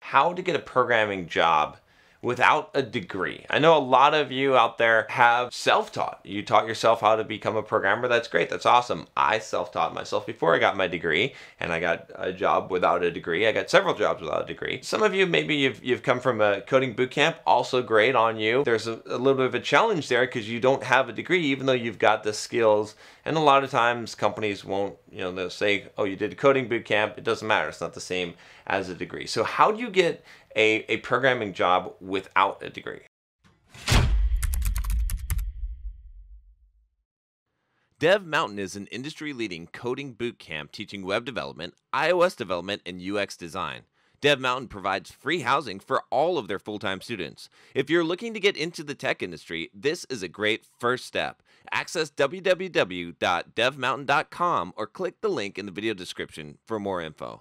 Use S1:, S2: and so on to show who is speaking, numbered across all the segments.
S1: how to get a programming job without a degree. I know a lot of you out there have self-taught. You taught yourself how to become a programmer. That's great. That's awesome. I self-taught myself before I got my degree, and I got a job without a degree. I got several jobs without a degree. Some of you, maybe you've come from a coding boot camp. Also great on you. There's a little bit of a challenge there because you don't have a degree, even though you've got the skills. And a lot of times companies won't, they'll say, oh, you did a coding boot camp. It doesn't matter. It's not the same as a degree. So how do you get a programming job without a degree? Dev Mountain is an industry-leading coding boot camp teaching web development, iOS development, and UX design. Dev Mountain provides free housing for all of their full-time students. If you're looking to get into the tech industry, this is a great first step. Access www.devmountain.com or click the link in the video description for more info.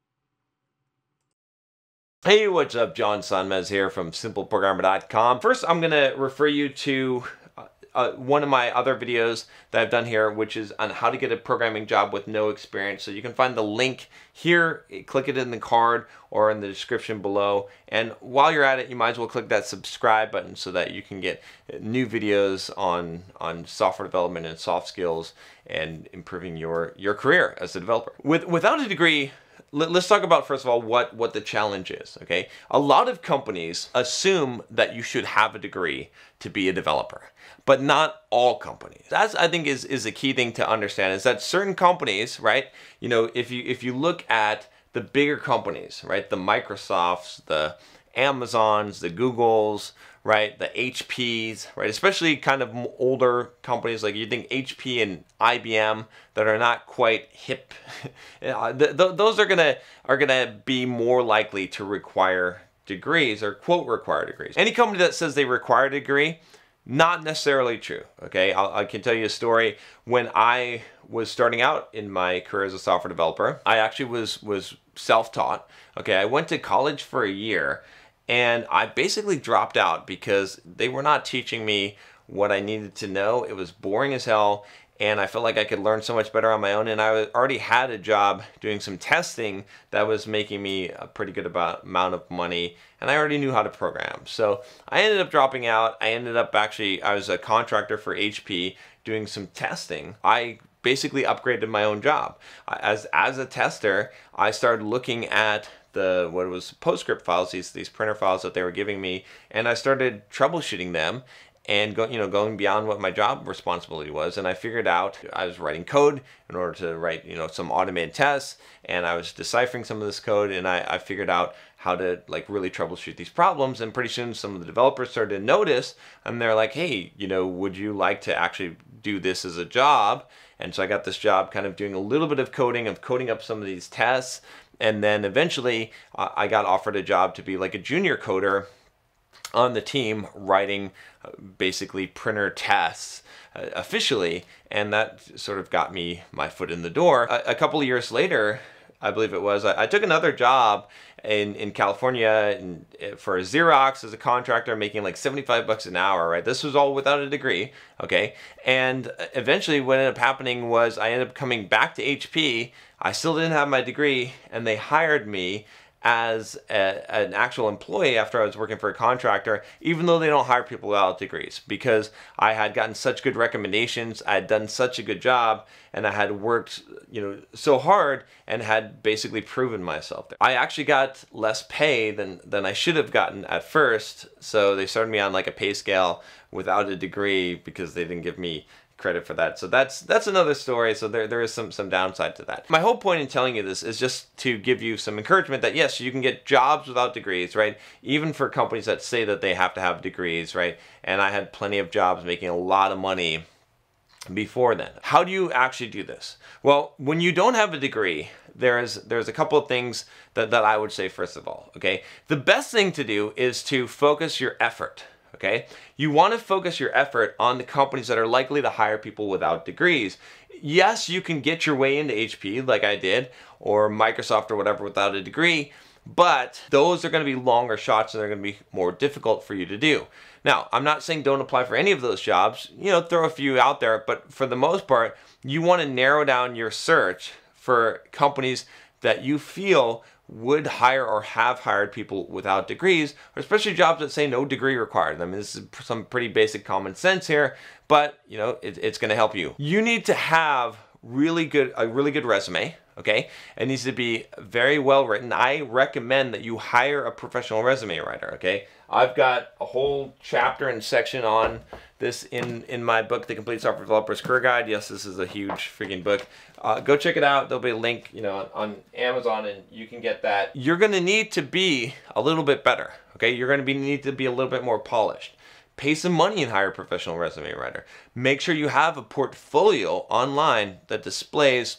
S1: Hey, what's up? John Sonmez here from simpleprogrammer.com. First, I'm going to refer you to one of my other videos that I've done here, which is on how to get a programming job with no experience. So you can find the link here, click it in the card or in the description below. And while you're at it, you might as well click that subscribe button so that you can get new videos on software development and soft skills and improving your career as a developer. Without a degree, let's talk about, first of all, what the challenge is, okay? A lot of companies assume that you should have a degree to be a developer, but not all companies. That's, I think, is a key thing to understand, is that certain companies, right? If you look at the bigger companies, right? The Microsofts, the Amazons, the Googles, right? The HPs, right? Especially kind of older companies, like you think HP and IBM that are not quite hip. Those are gonna be more likely to require degrees, or quote require degrees. Any company that says they require a degree, not necessarily true. Okay, I can tell you a story. When I was starting out in my career as a software developer, I actually was self-taught. Okay, I went to college for a year. And I basically dropped out because they were not teaching me what I needed to know. It was boring as hell, and I felt like I could learn so much better on my own. And I already had a job doing some testing that was making me a pretty good amount of money, and I already knew how to program. So I ended up dropping out. I was a contractor for HP doing some testing. I basically upgraded my own job. As a tester, I started looking at what was PostScript files, these printer files that they were giving me, and I started troubleshooting them and going beyond what my job responsibility was. And I figured out I was writing code in order to write some automated tests, and I was deciphering some of this code, and I figured out how to really troubleshoot these problems. And pretty soon some of the developers started to notice, and they're like, hey, would you like to actually do this as a job? And so I got this job kind of doing a little bit of coding up some of these tests. And then eventually I got offered a job to be like a junior coder on the team, writing basically printer tests officially. And that sort of got me my foot in the door. A couple of years later, I believe it was, I took another job in California for Xerox as a contractor, making like 75 bucks an hour, right? This was all without a degree, okay? And eventually what ended up happening was I ended up coming back to HP. I still didn't have my degree, and they hired me as an actual employee after I was working for a contractor, even though they don't hire people without degrees, because I had gotten such good recommendations, I had done such a good job, and I had worked so hard and had basically proven myself. I actually got less pay than I should have gotten at first, so they started me on like a pay scale without a degree because they didn't give me credit for that. So that's another story. So there is some downside to that. My whole point in telling you this is just to give you some encouragement that yes, you can get jobs without degrees, right? Even for companies that say that they have to have degrees, right? And I had plenty of jobs making a lot of money before then. How do you actually do this? Well, when you don't have a degree, there's a couple of things that I would say. First of all, okay, the best thing to do is to focus your effort. Okay, you want to focus your effort on the companies that are likely to hire people without degrees. Yes, you can get your way into HP like I did, or Microsoft or whatever without a degree, but those are going to be longer shots and they're going to be more difficult for you to do. Now, I'm not saying don't apply for any of those jobs, throw a few out there, but for the most part, you want to narrow down your search for companies that you feel would hire or have hired people without degrees, or especially jobs that say no degree required. I mean, this is some pretty basic common sense here, but you know, it's going to help you. You need to have a really good resume. Okay, it needs to be very well written. I recommend that you hire a professional resume writer. Okay, I've got a whole chapter and section on this in my book, The Complete Software Developer's Career Guide. Yes, this is a huge freaking book. Go check it out. There'll be a link, you know, on Amazon, and you can get that. You're going to need to be a little bit better. Okay, you're going to need to be a little bit more polished. Pay some money and hire a professional resume writer. Make sure you have a portfolio online that displays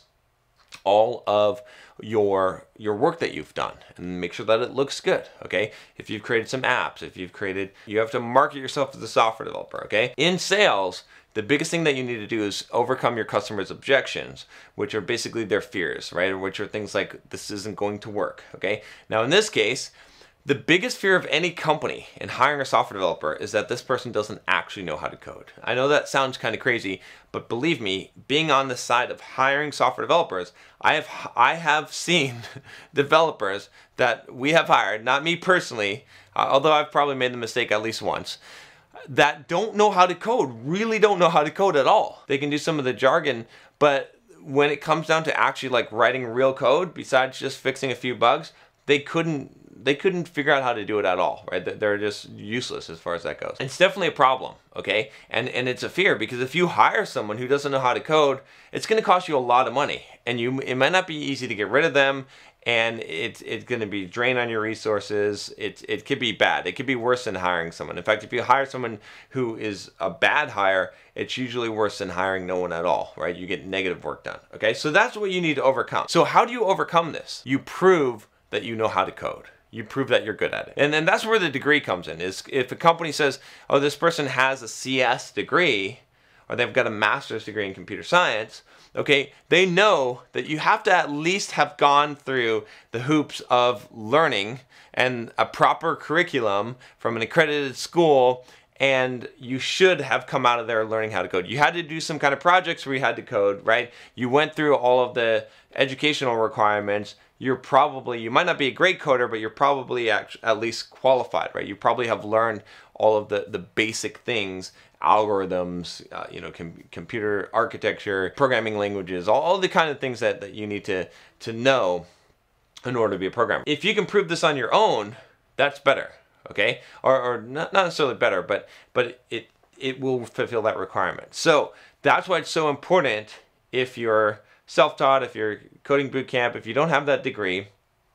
S1: all of your work that you've done, and make sure that it looks good. Okay, if you've created some apps, you have to market yourself as a software developer. Okay, in sales, the biggest thing that you need to do is overcome your customers' objections, which are basically their fears, right? Which are things like, this isn't going to work. Okay, now in this case, the biggest fear of any company in hiring a software developer is that this person doesn't actually know how to code. I know that sounds kind of crazy, but believe me, being on the side of hiring software developers, I have seen developers that we have hired, not me personally, although I've probably made the mistake at least once, that don't know how to code, really don't know how to code at all. They can do some of the jargon, but when it comes down to actually like writing real code, besides just fixing a few bugs, they couldn't figure out how to do it at all, right? They're just useless as far as that goes. It's definitely a problem, okay? And it's a fear, because if you hire someone who doesn't know how to code, it's gonna cost you a lot of money, and it might not be easy to get rid of them, and it's gonna be drain on your resources. It could be bad. It could be worse than hiring someone. In fact, if you hire someone who is a bad hire, it's usually worse than hiring no one at all, right? You get negative work done, okay? So that's what you need to overcome. So how do you overcome this? You prove that you know how to code. You prove that you're good at it. And then that's where the degree comes in, is if a company says, oh, this person has a CS degree, or they've got a master's degree in computer science, okay, they know that you have to at least have gone through the hoops of learning and a proper curriculum from an accredited school, and you should have come out of there learning how to code. You had to do some kind of projects where you had to code, right? You went through all of the educational requirements. You might not be a great coder, but you're probably at least qualified, right? You probably have learned all of the basic things, algorithms, you know, computer architecture, programming languages, all the kind of things that you need to know in order to be a programmer. If you can prove this on your own, that's better, okay? Or not necessarily better, but it will fulfill that requirement. So that's why it's so important, if you're self-taught, if you're coding boot camp, if you don't have that degree,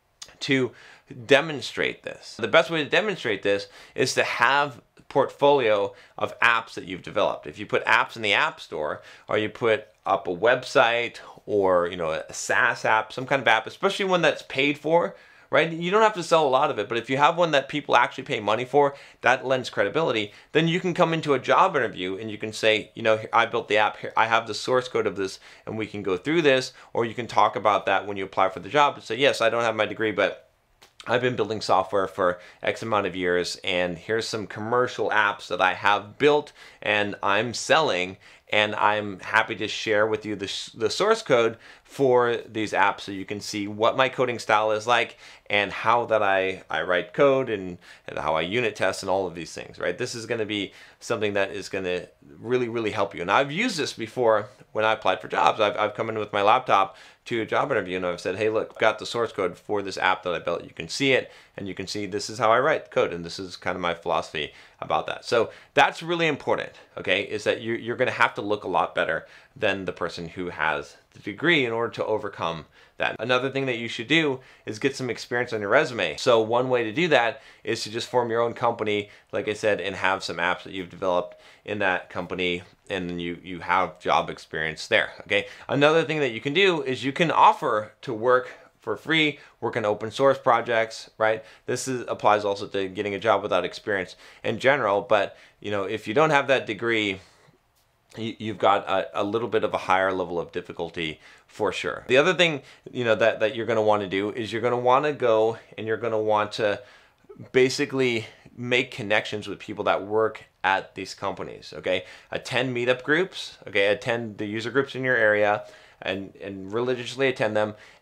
S1: to demonstrate this. The best way to demonstrate this is to have a portfolio of apps that you've developed. If you put apps in the App Store, or you put up a website, or you know, a SaaS app, some kind of app, especially one that's paid for, right? You don't have to sell a lot of it, but if you have one that people actually pay money for, that lends credibility. Then you can come into a job interview and you can say, you know, I built the app here, I have the source code of this, and we can go through this. Or you can talk about that when you apply for the job and say, yes, I don't have my degree, but I've been building software for X amount of years, and here's some commercial apps that I have built and I'm selling, and I'm happy to share with you the source code for these apps, so you can see what my coding style is like, and how that I write code, and how I unit test, and all of these things, right? This is going to be something that is going to really, really help you. And I've used this before when I applied for jobs. I've come in with my laptop to a job interview, and I've said, hey, look, I've got the source code for this app that I built. You can see it, and you can see this is how I write code, and this is kind of my philosophy about that. So that's really important, okay, is that you're going to have to look a lot better than the person who has the degree in order to overcome that. Another thing that you should do is get some experience on your resume. So one way to do that is to just form your own company, like I said, and have some apps that you've developed in that company, and then you have job experience there, okay? Another thing that you can do is you can offer to work for free, work on open source projects, right? This applies also to getting a job without experience in general, but you know, if you don't have that degree, you've got a little bit of a higher level of difficulty for sure. The other thing, you know, that you're going to want to do is you're going to want to go and you're going to want to basically make connections with people that work at these companies, okay? Attend meetup groups, okay? Attend the user groups in your area, and religiously attend them,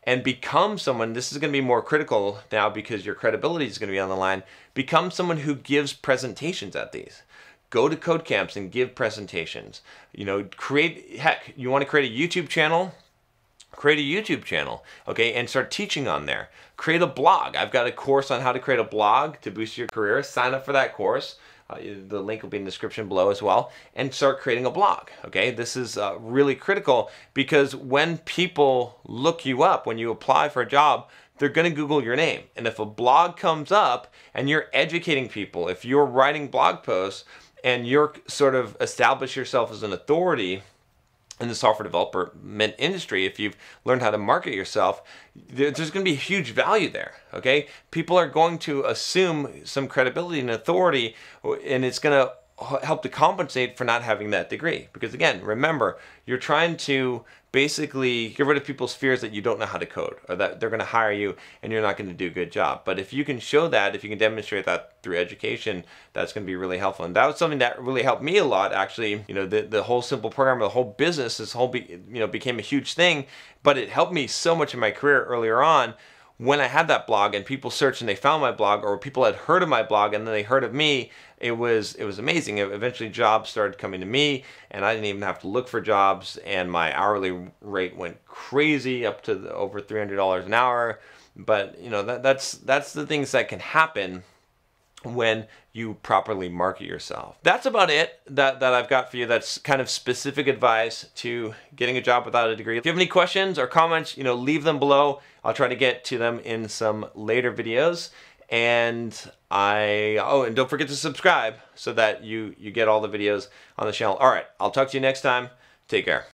S1: and become someone. This is going to be more critical now because your credibility is going to be on the line. Become someone who gives presentations at these. Go to code camps and give presentations. You know, heck, you want to create a YouTube channel? Create a YouTube channel, okay, and start teaching on there. Create a blog. I've got a course on how to create a blog to boost your career. Sign up for that course. The link will be in the description below as well, and start creating a blog, okay? This is really critical because when people look you up, when you apply for a job, they're going to Google your name. And if a blog comes up and you're educating people, if you're writing blog posts and you're sort of establish yourself as an authority in the software development industry, if you've learned how to market yourself, there's going to be huge value there, okay? People are going to assume some credibility and authority, and it's going to help to compensate for not having that degree. Because again, remember, you're trying to basically get rid of people's fears that you don't know how to code, or that they're going to hire you and you're not going to do a good job. But if you can show that, if you can demonstrate that through education, that's going to be really helpful. And that was something that really helped me a lot, actually. You know, the whole simple program, the whole business, became a huge thing, but it helped me so much in my career earlier on. When I had that blog and people searched and they found my blog, or people had heard of my blog and then they heard of me, it was amazing. Eventually jobs started coming to me and I didn't even have to look for jobs, and my hourly rate went crazy up to over $300 an hour. But you know, that's the things that can happen when you properly market yourself. That's about it that I've got for you. That's kind of specific advice to getting a job without a degree. If you have any questions or comments, you know, leave them below. I'll try to get to them in some later videos. And and don't forget to subscribe so that you get all the videos on the channel. All right, I'll talk to you next time. Take care.